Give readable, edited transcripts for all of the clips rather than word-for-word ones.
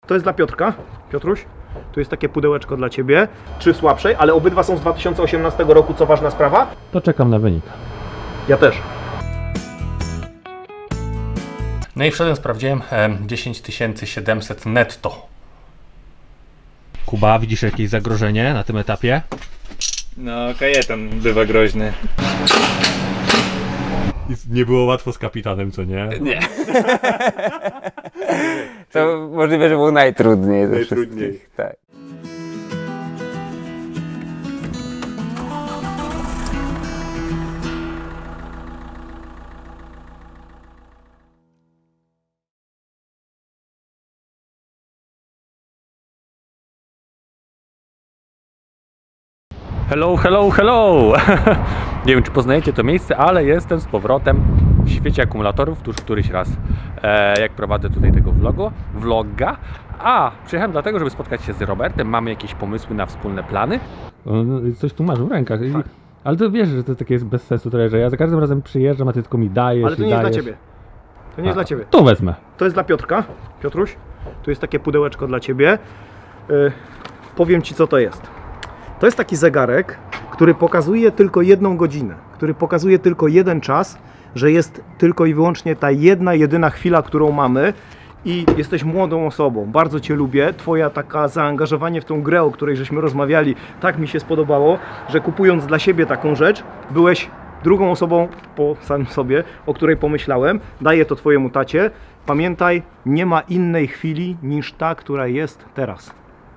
To jest dla Piotrka. Piotruś, tu jest takie pudełeczko dla Ciebie. 3 słabszej, ale obydwa są z 2018 roku, co ważna sprawa. To czekam na wynik. Ja też. No i wszedłem, sprawdziłem 10 700 netto. Kuba, widzisz jakieś zagrożenie na tym etapie? No, kajetan bywa groźny. Nie było łatwo z kapitanem, co nie? Nie. To możliwe, że było najtrudniej. Najtrudniej. Tak. Hello, hello, hello! Nie wiem, czy poznajecie to miejsce, ale jestem z powrotem w świecie akumulatorów już któryś raz, jak prowadzę tutaj tego vloga. A przyjechałem dlatego, żeby spotkać się z Robertem. Mamy jakieś pomysły na wspólne plany. Coś tu masz w rękach. Tak. Ale to wiesz, że to takie jest bez sensu trochę, że ja za każdym razem przyjeżdżam, a ty tylko mi dajesz. Ale to nie jest dla Ciebie. To nie jest dla Ciebie. To wezmę. To jest dla Piotrka. Piotruś, tu jest takie pudełeczko dla Ciebie. Powiem Ci, co to jest. To jest taki zegarek, który pokazuje tylko 1 godzinę, który pokazuje tylko 1 czas, że jest tylko i wyłącznie ta jedyna chwila, którą mamy. I jesteś młodą osobą, bardzo Cię lubię, Twoja taka zaangażowanie w tą grę, o której żeśmy rozmawiali, tak mi się spodobało, że kupując dla siebie taką rzecz, byłeś drugą osobą po samym sobie, o której pomyślałem. Daję to Twojemu tacie. Pamiętaj, nie ma innej chwili niż ta, która jest teraz.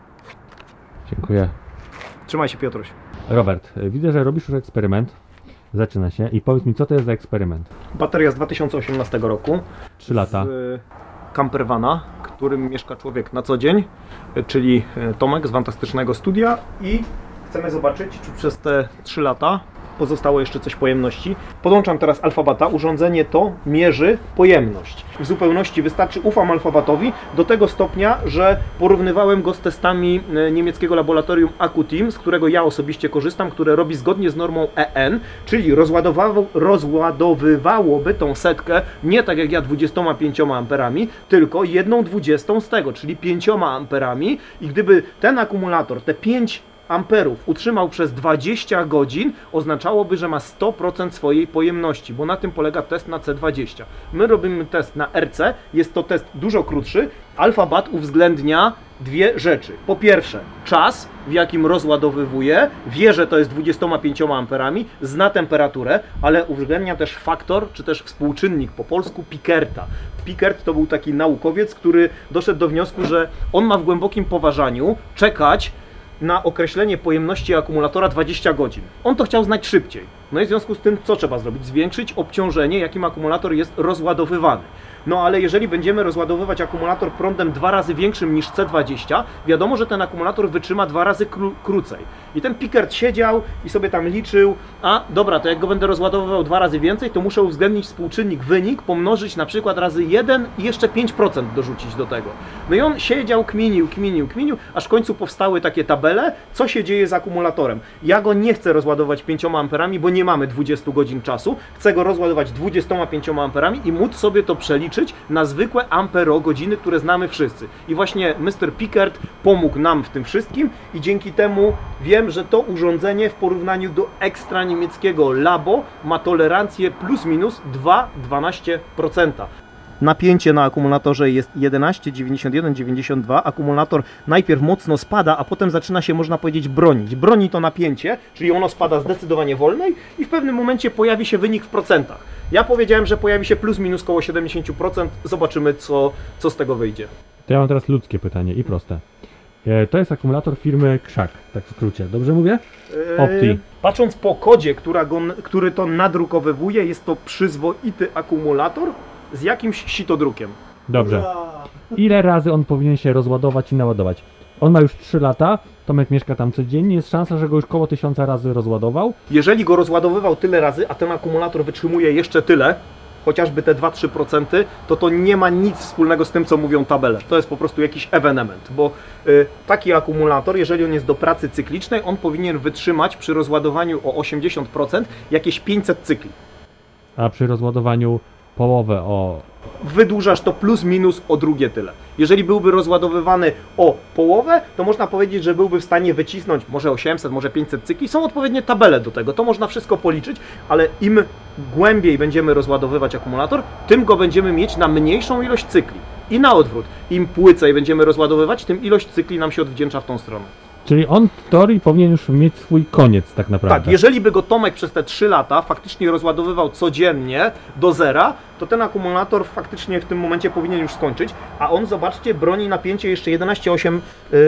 Dziękuję. Trzymaj się, Piotruś. Robert, widzę, że robisz już eksperyment. Zaczyna się i powiedz mi, co to jest za eksperyment? Bateria z 2018 roku. 3 lata. Z campervana, którym mieszka człowiek na co dzień, czyli Tomek z Fantastycznego Studia, i chcemy zobaczyć, czy przez te 3 lata pozostało jeszcze coś pojemności. Podłączam teraz Alfabata. Urządzenie to mierzy pojemność. W zupełności wystarczy, ufam Alfabatowi do tego stopnia, że porównywałem go z testami niemieckiego laboratorium AcuTeam, z którego ja osobiście korzystam, które robi zgodnie z normą EN, czyli rozładowywałoby tą setkę nie tak jak ja 25 amperami, tylko 1/20 z tego, czyli 5 amperami, i gdyby ten akumulator, te 5 amperów utrzymał przez 20 godzin, oznaczałoby, że ma 100% swojej pojemności, bo na tym polega test na C20. My robimy test na RC, jest to test dużo krótszy. Alfabat uwzględnia 2 rzeczy. Po pierwsze, czas, w jakim rozładowywuje, wie, że to jest 25 amperami, zna temperaturę, ale uwzględnia też faktor, czy też współczynnik, po polsku Pickerta. Pickert to był taki naukowiec, który doszedł do wniosku, że on ma w głębokim poważaniu czekać na określenie pojemności akumulatora 20 godzin. On to chciał znać szybciej. No i w związku z tym co trzeba zrobić? Zwiększyć obciążenie, jakim akumulator jest rozładowywany. No ale jeżeli będziemy rozładowywać akumulator prądem 2 razy większym niż C20, wiadomo, że ten akumulator wytrzyma 2 razy krócej. I ten Pickert siedział i sobie tam liczył, a dobra, to jak go będę rozładowywał 2 razy więcej, to muszę uwzględnić współczynnik wynik, pomnożyć na przykład razy 1 i jeszcze 5% dorzucić do tego. No i on siedział, kminił, aż w końcu powstały takie tabele, co się dzieje z akumulatorem. Ja go nie chcę rozładować 5 amperami, bo nie mamy 20 godzin czasu. Chcę go rozładować 25 amperami i móc sobie to przeliczyć na zwykłe amperogodziny, które znamy wszyscy. I właśnie Mr. Pickert pomógł nam w tym wszystkim i dzięki temu wiem, że to urządzenie w porównaniu do ekstra niemieckiego Labo ma tolerancję plus minus 2,12%. Napięcie na akumulatorze jest 11, 91, 92. Akumulator najpierw mocno spada, a potem zaczyna się, można powiedzieć, bronić. Broni to napięcie, czyli ono spada zdecydowanie wolniej i w pewnym momencie pojawi się wynik w procentach. Ja powiedziałem, że pojawi się plus minus około 70%. Zobaczymy, co z tego wyjdzie. To ja mam teraz ludzkie pytanie i proste. To jest akumulator firmy Krzak, tak w skrócie. Dobrze mówię? Opti. Patrząc po kodzie, który to nadrukowywuje, jest to przyzwoity akumulator z jakimś sitodrukiem. Dobrze. Ile razy on powinien się rozładować i naładować? On ma już 3 lata, Tomek mieszka tam codziennie, jest szansa, że go już koło 1000 razy rozładował. Jeżeli go rozładowywał tyle razy, a ten akumulator wytrzymuje jeszcze tyle, chociażby te 2-3%, to nie ma nic wspólnego z tym, co mówią tabele. To jest po prostu jakiś ewenement, bo taki akumulator, jeżeli on jest do pracy cyklicznej, on powinien wytrzymać przy rozładowaniu o 80% jakieś 500 cykli. A przy rozładowaniu połowę o... Wydłużasz to plus minus o drugie tyle. Jeżeli byłby rozładowywany o połowę, to można powiedzieć, że byłby w stanie wycisnąć może 800, może 500 cykli. Są odpowiednie tabele do tego, to można wszystko policzyć, ale im głębiej będziemy rozładowywać akumulator, tym go będziemy mieć na mniejszą ilość cykli. I na odwrót, im płycej będziemy rozładowywać, tym ilość cykli nam się odwdzięcza w tą stronę. Czyli on w teorii powinien już mieć swój koniec tak naprawdę. Tak, jeżeli by go Tomek przez te 3 lata faktycznie rozładowywał codziennie do zera, to ten akumulator faktycznie w tym momencie powinien już skończyć, a on, zobaczcie, broni napięcie jeszcze 11,8,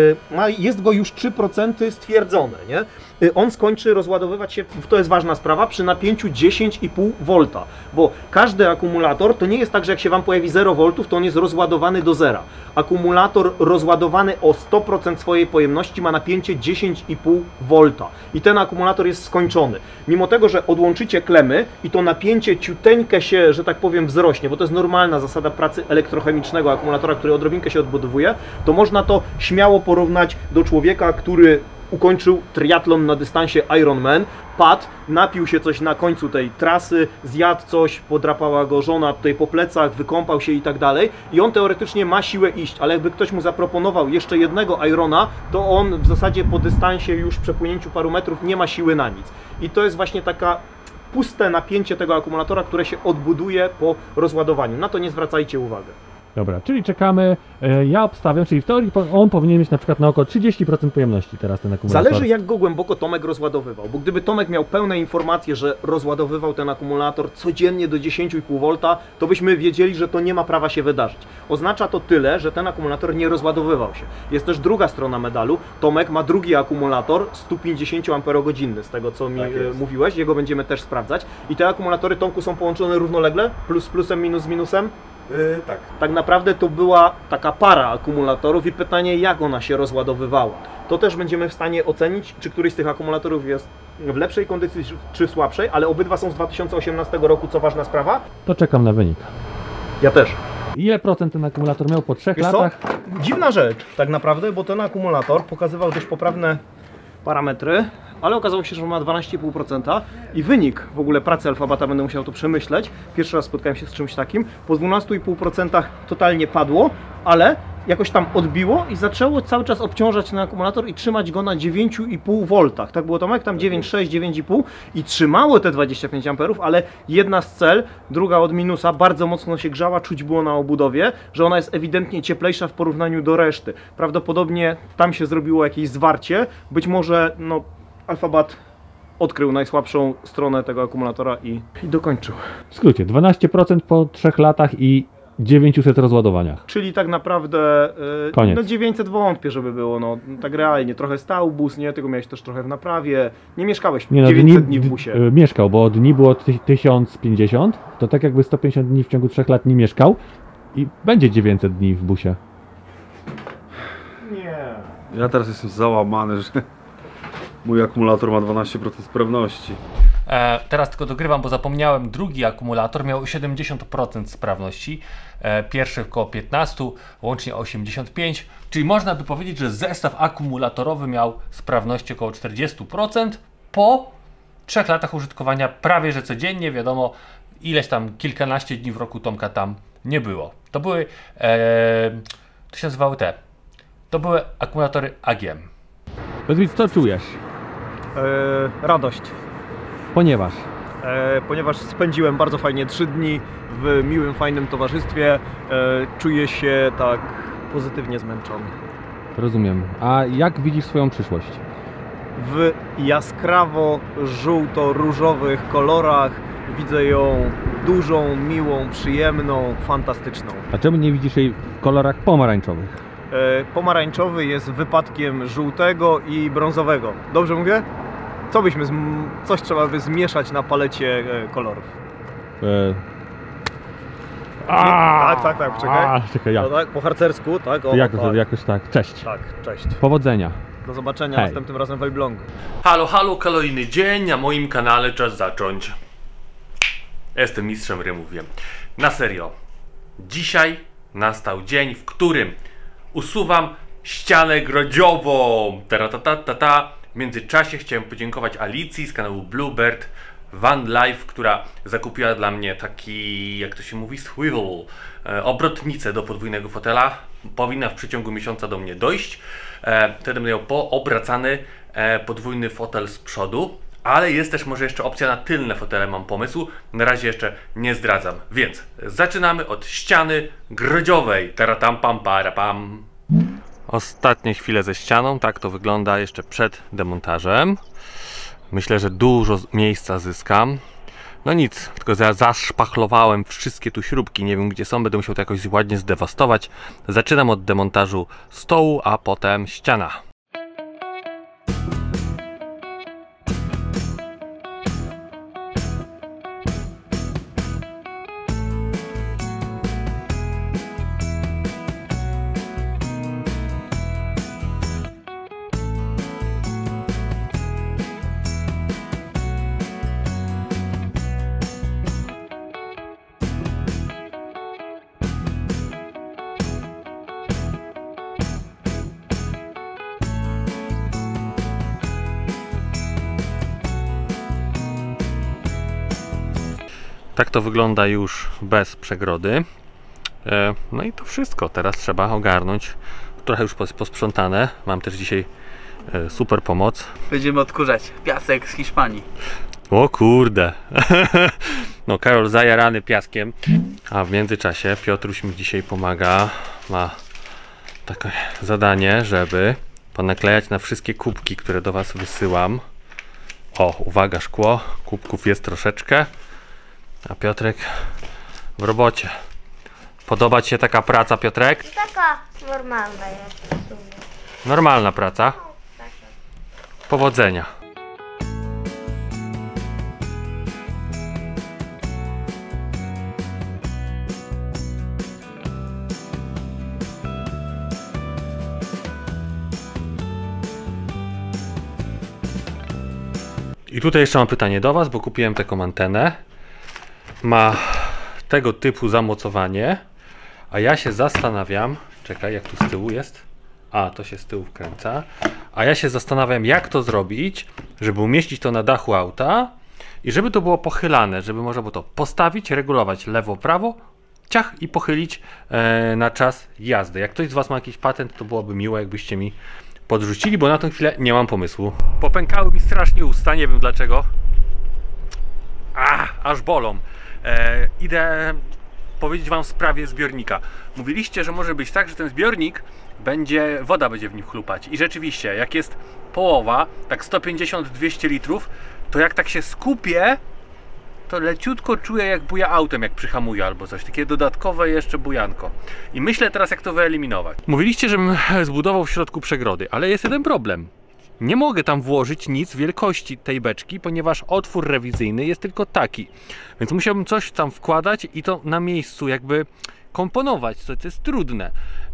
jest go już 3% stwierdzone, nie? On skończy rozładowywać się, to jest ważna sprawa, przy napięciu 10,5 V, bo każdy akumulator, to nie jest tak, że jak się Wam pojawi 0 V, to on jest rozładowany do zera. Akumulator rozładowany o 100% swojej pojemności ma napięcie 10,5 V i ten akumulator jest skończony. Mimo tego, że odłączycie klemy i to napięcie ciuteńkę się, że tak powiem, wzrośnie, bo to jest normalna zasada pracy elektrochemicznego akumulatora, który odrobinkę się odbudowuje, to można to śmiało porównać do człowieka, który ukończył triatlon na dystansie Ironman, padł, napił się coś na końcu tej trasy, zjadł coś, podrapała go żona tutaj po plecach, wykąpał się i tak dalej i on teoretycznie ma siłę iść, ale jakby ktoś mu zaproponował jeszcze jednego Irona, to on w zasadzie po dystansie już przepłynięciu paru metrów nie ma siły na nic. I to jest właśnie taka puste napięcie tego akumulatora, które się odbuduje po rozładowaniu. Na to nie zwracajcie uwagi. Dobra, czyli czekamy, ja obstawiam, czyli w teorii on powinien mieć na przykład na około 30% pojemności teraz ten akumulator. Zależy, jak go głęboko Tomek rozładowywał, bo gdyby Tomek miał pełne informacje, że rozładowywał ten akumulator codziennie do 10,5 V, to byśmy wiedzieli, że to nie ma prawa się wydarzyć. Oznacza to tyle, że ten akumulator nie rozładowywał się. Jest też druga strona medalu. Tomek ma drugi akumulator 150 Ah, z tego co mi mówiłeś, jego będziemy też sprawdzać. I te akumulatory, Tomku, są połączone równolegle? Plus z plusem, minus z minusem? Tak. Tak naprawdę to była taka para akumulatorów i pytanie, jak ona się rozładowywała. To też będziemy w stanie ocenić, czy któryś z tych akumulatorów jest w lepszej kondycji, czy słabszej, ale obydwa są z 2018 roku, co ważna sprawa. To czekam na wynik. Ja też. Ile procent ten akumulator miał po 3 latach? Dziwna rzecz tak naprawdę, bo ten akumulator pokazywał dość poprawne parametry, ale okazało się, że ma 12,5% i wynik w ogóle pracy Alfabata, będę musiał to przemyśleć. Pierwszy raz spotkałem się z czymś takim. Po 12,5% totalnie padło, ale jakoś tam odbiło i zaczęło cały czas obciążać ten akumulator i trzymać go na 9,5 V. Tak było, Tomek? Tam 9,6, 9,5 i trzymało te 25 A, ale jedna z cel, druga od minusa, bardzo mocno się grzała, czuć było na obudowie, że ona jest ewidentnie cieplejsza w porównaniu do reszty. Prawdopodobnie tam się zrobiło jakieś zwarcie, być może no, Alfabat odkrył najsłabszą stronę tego akumulatora i dokończył. W skrócie, 12% po 3 latach i 900 rozładowaniach. Czyli tak naprawdę Koniec. no 900 wątpię, żeby było, no tak realnie, trochę stał bus, nie? Tego miałeś też trochę w naprawie, nie mieszkałeś 900 dni w busie. Mieszkał, bo dni było 1050, to tak jakby 150 dni w ciągu 3 lat nie mieszkał i będzie 900 dni w busie. Nie. Ja teraz jestem załamany, że mój akumulator ma 12% sprawności. Teraz tylko dogrywam, bo zapomniałem, drugi akumulator miał 70% sprawności, pierwszy około 15, łącznie 85, czyli można by powiedzieć, że zestaw akumulatorowy miał sprawności około 40% po 3 latach użytkowania prawie że codziennie, wiadomo, ileś tam kilkanaście dni w roku Tomka tam nie było. To były, to się nazywały to były akumulatory AGM. Powiedz, co czujesz? Radość. Ponieważ Spędziłem bardzo fajnie 3 dni w miłym, fajnym towarzystwie. Czuję się tak pozytywnie zmęczony. rozumiem. A jak widzisz swoją przyszłość? W jaskrawo żółto-różowych kolorach widzę ją dużą, miłą, przyjemną, fantastyczną. A czemu nie widzisz jej w kolorach pomarańczowych? Pomarańczowy jest wypadkiem żółtego i brązowego. Dobrze mówię? Coś trzeba by zmieszać na palecie kolorów. Tak, czekaj. Czekaj, jak? No tak, po harcersku, tak? O, tak. Jakoś tak. Cześć. Tak, cześć. Powodzenia. Do zobaczenia Hej. następnym razem w Elblągu. Halo, kolejny dzień, na moim kanale czas zacząć. Jestem mistrzem rymów, wiem. Na serio. Dzisiaj nastał dzień, w którym usuwam ścianę grodziową. W międzyczasie chciałem podziękować Alicji z kanału Bluebird Van Life, która zakupiła dla mnie taki, jak to się mówi, swivel, obrotnicę do podwójnego fotela. Powinna w przeciągu miesiąca do mnie dojść. Wtedy będę miał poobracany podwójny fotel z przodu. Ale jest też może jeszcze opcja na tylne fotele, mam pomysł. Na razie jeszcze nie zdradzam. Więc zaczynamy od ściany grodziowej. Taratam pam parapam. Ostatnie chwile ze ścianą. Tak to wygląda jeszcze przed demontażem. Myślę, że dużo miejsca zyskam. No nic, tylko zaszpachlowałem wszystkie tu śrubki. Nie wiem gdzie są, będę musiał to jakoś ładnie zdewastować. Zaczynam od demontażu stołu, a potem ściana. Tak to wygląda już bez przegrody. No i to wszystko. Teraz trzeba ogarnąć. Trochę już posprzątane. Mam też dzisiaj super pomoc. Będziemy odkurzać piasek z Hiszpanii. O kurde. No Karol zajarany piaskiem. A w międzyczasie Piotruś mi dzisiaj pomaga. Ma takie zadanie, żeby ponaklejać na wszystkie kubki, które do Was wysyłam. O, uwaga, szkło. Kubków jest troszeczkę. A Piotrek w robocie. Podoba Ci się taka praca, Piotrek? Taka normalna jest w sumie. Normalna praca. Powodzenia. I tutaj jeszcze mam pytanie do Was, bo kupiłem taką antenę. Ma tego typu zamocowanie, a ja się zastanawiam, czekaj, jak tu z tyłu jest? A, to się z tyłu wkręca. A ja się zastanawiam, jak to zrobić, żeby umieścić to na dachu auta i żeby to było pochylane, żeby można było to postawić, regulować lewo, prawo, ciach i pochylić na czas jazdy. Jak ktoś z Was ma jakiś patent, to byłoby miło, jakbyście mi podrzucili, bo na tę chwilę nie mam pomysłu. Popękały mi strasznie usta, nie wiem dlaczego. Aż bolą. Idę powiedzieć Wam w sprawie zbiornika. Mówiliście, że może być tak, że ten zbiornik woda będzie w nim chlupać. I rzeczywiście, jak jest połowa, tak 150-200 litrów, to jak tak się skupię, to leciutko czuję, jak buja autem, jak przyhamuje albo coś. Takie dodatkowe jeszcze bujanko. I myślę teraz, jak to wyeliminować. Mówiliście, żebym zbudował w środku przegrody, ale jest jeden problem. Nie mogę tam włożyć nic wielkości tej beczki, ponieważ otwór rewizyjny jest tylko taki. Więc musiałbym coś tam wkładać i to na miejscu jakby komponować, co to jest trudne.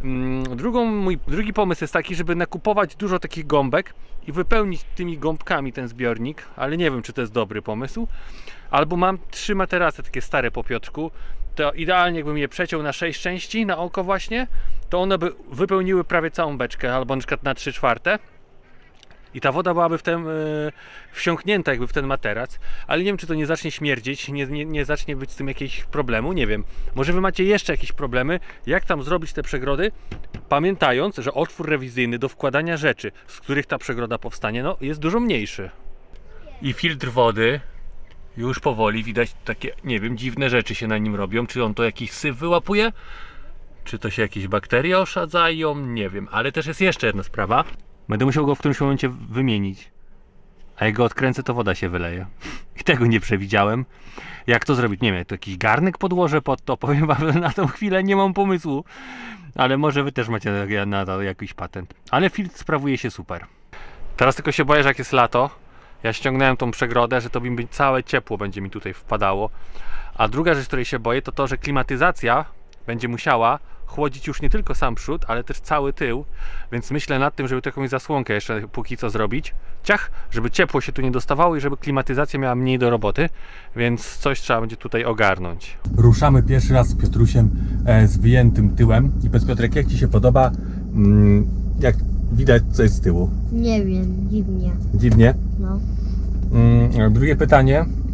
Mój drugi pomysł jest taki, żeby nakupować dużo takich gąbek i wypełnić tymi gąbkami ten zbiornik, ale nie wiem, czy to jest dobry pomysł. Albo mam 3 materace takie stare po Piotrku, to idealnie jakbym je przeciął na 6 części, na oko właśnie, to one by wypełniły prawie całą beczkę, albo na przykład na 3/4. I ta woda byłaby w ten, wsiąknięta jakby w ten materac, ale nie wiem, czy to nie zacznie śmierdzieć, nie zacznie być z tym jakiegoś problemu, nie wiem. Może Wy macie jeszcze jakieś problemy, jak tam zrobić te przegrody, pamiętając, że otwór rewizyjny do wkładania rzeczy, z których ta przegroda powstanie, no jest dużo mniejszy. I filtr wody, już powoli widać takie, nie wiem, dziwne rzeczy się na nim robią, czy on to jakiś syf wyłapuje, czy to się jakieś bakterie osadzają, nie wiem, ale też jest jeszcze jedna sprawa. Będę musiał go w którymś momencie wymienić. A jak go odkręcę, to woda się wyleje. I tego nie przewidziałem. Jak to zrobić? Nie wiem, to jakiś garnek podłożę pod to. Powiem Wam, że na tą chwilę nie mam pomysłu. Ale może Wy też macie na to jakiś patent. Ale filtr sprawuje się super. Teraz tylko się boję, że jak jest lato, ja ściągnąłem tą przegrodę, że to mi całe ciepło będzie mi tutaj wpadało. A druga rzecz, której się boję, to to, że klimatyzacja będzie musiała chłodzić już nie tylko sam przód, ale też cały tył, więc myślę nad tym, żeby tu jakąś zasłonkę jeszcze póki co zrobić, żeby ciepło się tu nie dostawało i żeby klimatyzacja miała mniej do roboty, więc coś trzeba będzie tutaj ogarnąć. Ruszamy pierwszy raz z Piotrusiem z wyjętym tyłem i powiedz, Piotrek, jak Ci się podoba, jak widać co jest z tyłu? Nie wiem, dziwnie. Dziwnie? No. Drugie pytanie,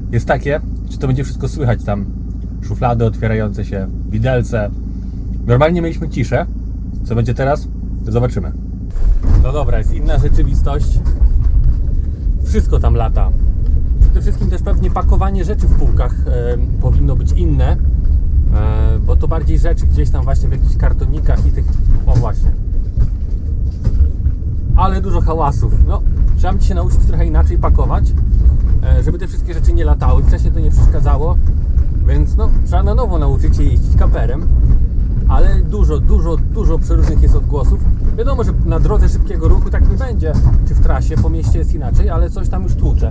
jest takie, czy to będzie wszystko słychać tam. Szuflady otwierające się, widelce. Normalnie mieliśmy ciszę. Co będzie teraz? Zobaczymy. No dobra, jest inna rzeczywistość. Wszystko tam lata. Przede wszystkim też pewnie pakowanie rzeczy w półkach powinno być inne. Bo to bardziej rzeczy gdzieś tam właśnie w jakichś kartonikach i tych... O właśnie. Ale dużo hałasów. No, trzeba się nauczyć trochę inaczej pakować, żeby te wszystkie rzeczy nie latały. Wcześniej to nie przeszkadzało, więc no, trzeba na nowo nauczyć się jeździć kamperem. Ale dużo przeróżnych jest odgłosów. Wiadomo, że na drodze szybkiego ruchu tak nie będzie, czy w trasie, po mieście jest inaczej, ale coś tam już tłucze.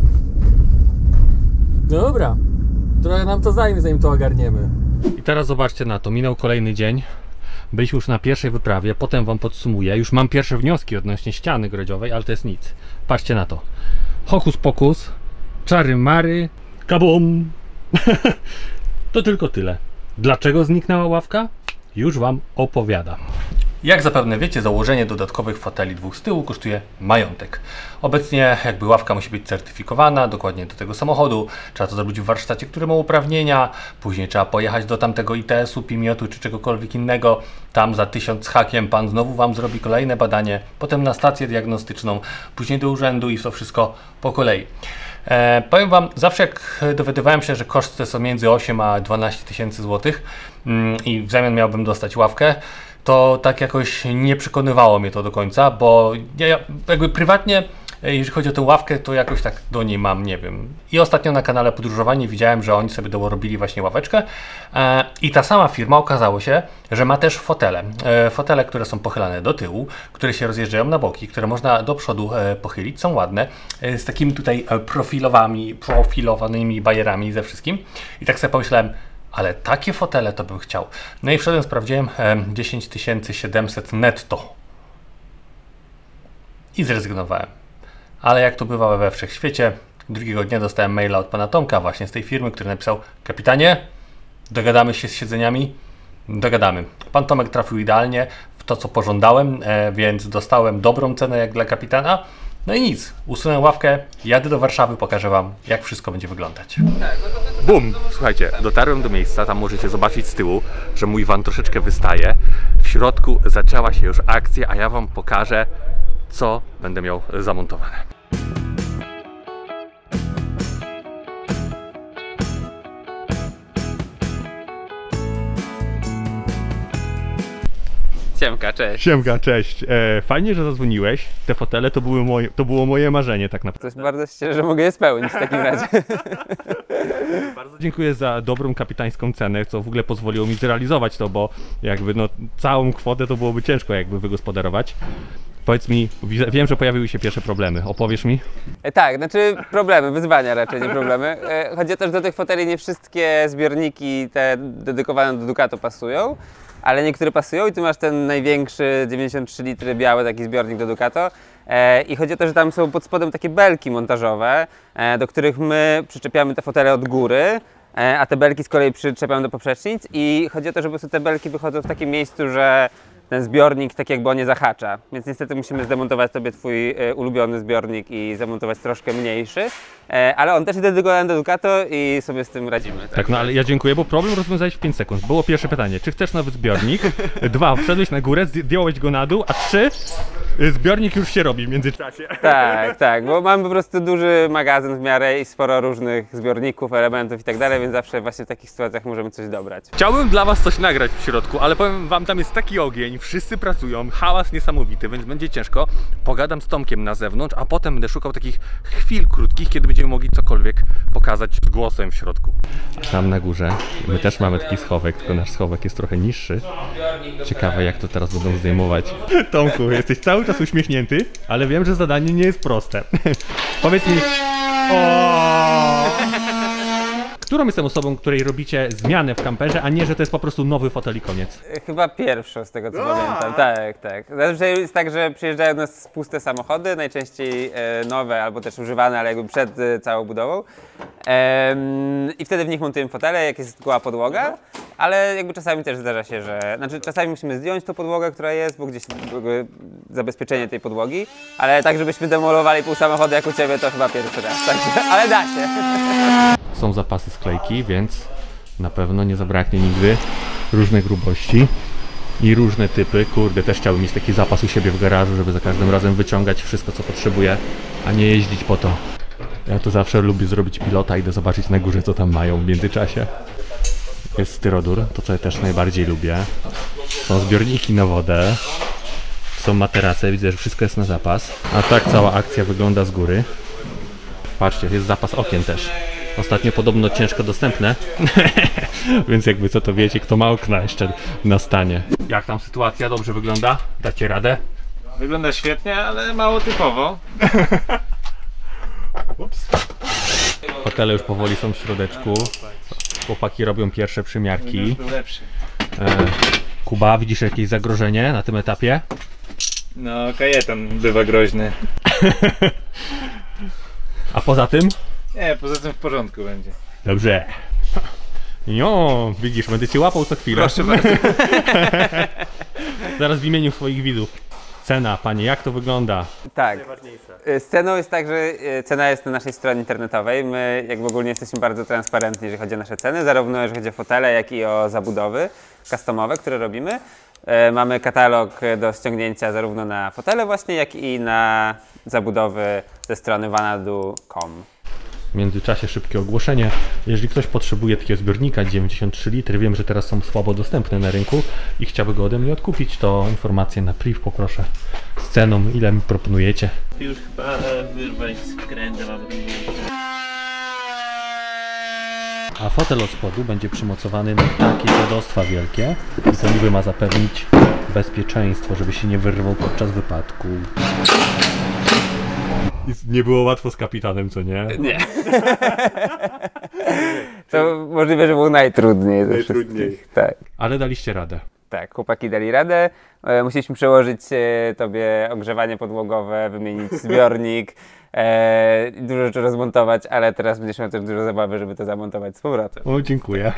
No dobra, trochę nam to zajmie, zanim to ogarniemy. I teraz zobaczcie na to, minął kolejny dzień. Byliśmy już na pierwszej wyprawie, potem wam podsumuję. Już mam pierwsze wnioski odnośnie ściany grodziowej, ale to jest nic. Patrzcie na to. Hokus pokus, czary mary, kabum. To tylko tyle. Dlaczego zniknęła ławka? Już wam opowiadam. Jak zapewne wiecie, założenie dodatkowych foteli dwóch z tyłu kosztuje majątek. Obecnie jakby ławka musi być certyfikowana dokładnie do tego samochodu. Trzeba to zrobić w warsztacie, który ma uprawnienia. Później trzeba pojechać do tamtego ITS-u, PIMIOT-u czy czegokolwiek innego. Tam za 1000 z hakiem pan znowu wam zrobi kolejne badanie. Potem na stację diagnostyczną, później do urzędu i to wszystko po kolei. Powiem wam, zawsze jak dowiadywałem się, że koszty są między 8 a 12 tysięcy złotych i w zamian miałbym dostać ławkę, to tak jakoś nie przekonywało mnie to do końca, bo ja jakby prywatnie, jeżeli chodzi o tę ławkę, to jakoś tak do niej mam, nie wiem. I ostatnio na kanale Podróżowanie widziałem, że oni sobie dorobili właśnie ławeczkę i ta sama firma okazało się, że ma też fotele. Fotele, które są pochylane do tyłu, które się rozjeżdżają na boki, które można do przodu pochylić, są ładne, z takimi tutaj profilowanymi bajerami ze wszystkim. I tak sobie pomyślałem, ale takie fotele to bym chciał. No i wszedłem, sprawdziłem 10 700 netto. I zrezygnowałem. Ale jak to bywa we wszechświecie, drugiego dnia dostałem maila od pana Tomka właśnie z tej firmy, który napisał: kapitanie, dogadamy się z siedzeniami? Dogadamy. Pan Tomek trafił idealnie w to, co pożądałem, więc dostałem dobrą cenę jak dla kapitana. No i nic, usunę ławkę, jadę do Warszawy, pokażę wam, jak wszystko będzie wyglądać. Bum! Słuchajcie, dotarłem do miejsca, tam możecie zobaczyć z tyłu, że mój van troszeczkę wystaje. W środku zaczęła się już akcja, a ja wam pokażę, co będę miał zamontowane. Siemka, cześć. Siemka, cześć. Fajnie, że zadzwoniłeś. Te fotele to było moje marzenie tak naprawdę. To jest bardzo szczerze, że mogę je spełnić w takim razie. Bardzo dziękuję za dobrą kapitańską cenę, co w ogóle pozwoliło mi zrealizować to, bo jakby no całą kwotę to byłoby ciężko jakby wygospodarować. Powiedz mi, wiem, że pojawiły się pierwsze problemy. Opowiesz mi? Tak, znaczy problemy, wyzwania raczej, nie problemy. Chodzi o to, że do tych foteli nie wszystkie zbiorniki te dedykowane do Ducato pasują, ale niektóre pasują i tu masz ten największy 93 litry biały taki zbiornik do Ducato i chodzi o to, że tam są pod spodem takie belki montażowe, do których my przyczepiamy te fotele od góry, a te belki z kolei przyczepiamy do poprzecznic i chodzi o to, że po prostu te belki wychodzą w takim miejscu, że ten zbiornik tak jakby on nie zahacza, więc niestety musimy zdemontować sobie twój ulubiony zbiornik i zamontować troszkę mniejszy, ale on też jest dedykowany do Ducato i sobie z tym radzimy. Tak, no ale ja dziękuję, bo problem rozwiązałeś w 5 sekund. Było pierwsze pytanie, czy chcesz nowy zbiornik? 2, wszedłeś na górę, zdjąłeś go na dół, a 3, zbiornik już się robi w międzyczasie. Tak, tak, bo mamy po prostu duży magazyn w miarę i sporo różnych zbiorników, elementów i tak dalej, więc zawsze właśnie w takich sytuacjach możemy coś dobrać. Chciałbym dla was coś nagrać w środku, ale powiem wam, tam jest taki ogień, wszyscy pracują, hałas niesamowity, więc będzie ciężko. Pogadam z Tomkiem na zewnątrz, a potem będę szukał takich chwil krótkich, kiedy będziemy mogli cokolwiek pokazać z głosem w środku. Tam na górze my też mamy taki schowek, tylko nasz schowek jest trochę niższy. Ciekawe, jak to teraz będą zdejmować. Tomku, jesteś cały czas uśmiechnięty, ale wiem, że zadanie nie jest proste. Powiedz mi... Którą jestem osobą, której robicie zmianę w kamperze, a nie, że to jest po prostu nowy fotel i koniec? Chyba pierwszą z tego co pamiętam, tak, tak. Zazwyczaj jest tak, że przyjeżdżają do nas puste samochody, najczęściej nowe albo też używane, ale jakby przed całą budową. I wtedy w nich montujemy fotele, jak jest goła podłoga, ale jakby czasami też zdarza się, że... Znaczy czasami musimy zdjąć tą podłogę, która jest, bo gdzieś zabezpieczenie tej podłogi, ale tak, żebyśmy demolowali pół samochodu jak u Ciebie, to chyba pierwszy raz, także, ale da się. Są zapasy sklejki, więc na pewno nie zabraknie nigdy. Różne grubości i różne typy. Kurde, też chciałbym mieć taki zapas u siebie w garażu, żeby za każdym razem wyciągać wszystko, co potrzebuję, a nie jeździć po to. Ja to zawsze lubię zrobić pilota, idę zobaczyć na górze, co tam mają w międzyczasie. Jest styrodur, to co ja też najbardziej lubię. Są zbiorniki na wodę. Są materace, widzę, że wszystko jest na zapas. A tak cała akcja wygląda z góry. Patrzcie, jest zapas okien też. Ostatnio podobno ciężko dostępne. Więc jakby co to wiecie, kto ma okna jeszcze na stanie. Jak tam sytuacja? Dobrze wygląda? Dacie radę? Wygląda świetnie, ale mało typowo. Ups. Hotele już powoli są w środeczku. Chłopaki robią pierwsze przymiarki. Był lepszy. Kuba, widzisz jakieś zagrożenie na tym etapie? No, kajetan bywa groźny. A poza tym? Nie, poza tym w porządku będzie. Dobrze. Jo, widzisz, będę cię łapał co chwilę. Proszę bardzo. Zaraz w imieniu swoich widzów. Cena, panie, jak to wygląda? Tak. Z ceną jest tak, że cena jest na naszej stronie internetowej. My jakby ogólnie jesteśmy bardzo transparentni, jeżeli chodzi o nasze ceny, zarówno jeżeli chodzi o fotele, jak i o zabudowy customowe, które robimy. Mamy katalog do ściągnięcia zarówno na fotele właśnie, jak i na zabudowy ze strony vanadu.com. W międzyczasie szybkie ogłoszenie. Jeżeli ktoś potrzebuje takiego zbiornika 93 litry, wiem, że teraz są słabo dostępne na rynku i chciałby go ode mnie odkupić, to informacje na priv poproszę z ceną, ile mi proponujecie. Już chyba wyrwać skrętę mam. A fotel od spodu będzie przymocowany na takie dziadostwa wielkie i to niby ma zapewnić bezpieczeństwo, żeby się nie wyrwał podczas wypadku. Nie było łatwo z kapitanem, co nie? Nie. To możliwe, że było najtrudniej. Najtrudniej. Tak. Ale daliście radę. Tak, chłopaki dali radę. Musieliśmy przełożyć tobie ogrzewanie podłogowe, wymienić zbiornik, dużo rzeczy rozmontować, ale teraz będziesz miał też dużo zabawy, żeby to zamontować z powrotem. O, dziękuję.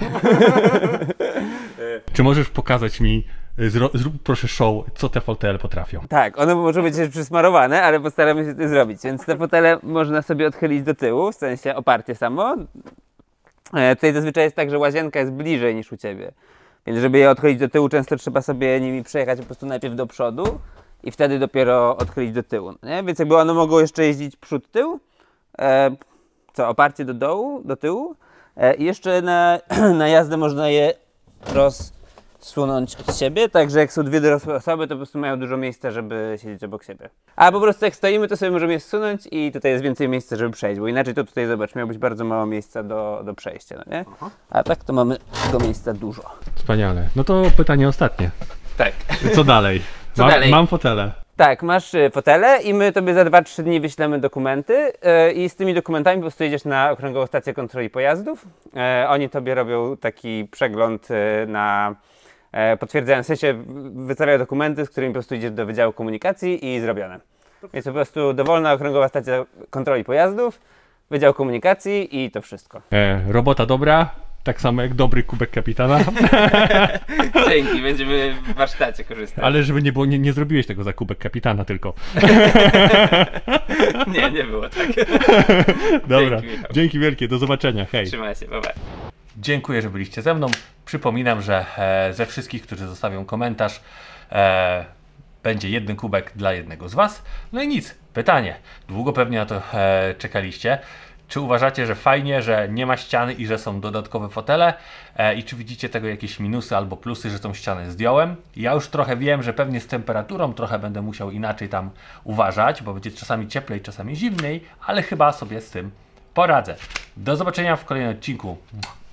Czy możesz pokazać mi, zrób proszę show, co te fotele potrafią? Tak, one może być też przysmarowane, ale postaramy się to zrobić. Więc te fotele można sobie odchylić do tyłu, w sensie oparcie samo. Tutaj zazwyczaj jest tak, że łazienka jest bliżej niż u ciebie. Więc żeby je odchylić do tyłu, często trzeba sobie nimi przejechać po prostu najpierw do przodu i wtedy dopiero odchylić do tyłu. Nie? Więc jakby one mogą jeszcze jeździć przód-tył, oparcie do dołu, do tyłu i jeszcze na jazdę można je rozsunąć od siebie, także jak są dwie dorosłe osoby, to po prostu mają dużo miejsca, żeby siedzieć obok siebie. A po prostu jak stoimy, to sobie możemy je zsunąć i tutaj jest więcej miejsca, żeby przejść, bo inaczej to tutaj, zobacz, miało być bardzo mało miejsca do przejścia, no nie? A tak to mamy tego miejsca dużo. Wspaniale. No to pytanie ostatnie. Tak. Co dalej? Mam fotele. Tak, masz fotele i my tobie za 2-3 dni wyślemy dokumenty i z tymi dokumentami po prostu jedziesz na Okręgową Stację Kontroli Pojazdów. Oni tobie robią taki przegląd na potwierdzają, w sensie wystawiają dokumenty, z którymi po prostu idziesz do Wydziału Komunikacji i zrobione. Więc po prostu dowolna Okręgowa Stacja Kontroli Pojazdów, Wydział Komunikacji i to wszystko. Robota dobra, tak samo jak dobry kubek kapitana. Dzięki, będziemy w warsztacie korzystać. Ale żeby nie było, nie zrobiłeś tego za kubek kapitana tylko. Nie było tak. Dobra, dzięki wielkie, do zobaczenia, hej. Trzymaj się, bye bye. Dziękuję, że byliście ze mną. Przypominam, że ze wszystkich, którzy zostawią komentarz, będzie jeden kubek dla jednego z Was. No i nic, pytanie. Długo pewnie na to czekaliście. Czy uważacie, że fajnie, że nie ma ściany i że są dodatkowe fotele? I czy widzicie tego jakieś minusy albo plusy, że tą ścianę zdjąłem? Ja już trochę wiem, że pewnie z temperaturą trochę będę musiał inaczej tam uważać, bo będzie czasami cieplej, czasami zimniej, ale chyba sobie z tym poradzę. Do zobaczenia w kolejnym odcinku.